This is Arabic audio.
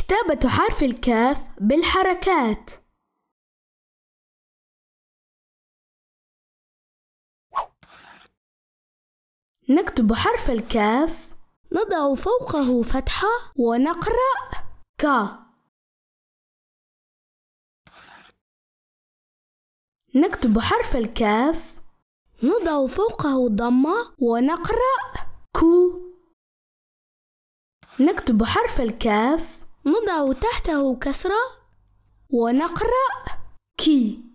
كتابة حرف الكاف بالحركات. نكتب حرف الكاف، نضع فوقه فتحة ونقرأ ك. نكتب حرف الكاف، نضع فوقه ضمة ونقرأ كو. نكتب حرف الكاف، نضع تحته كسرة ونقرأ كي.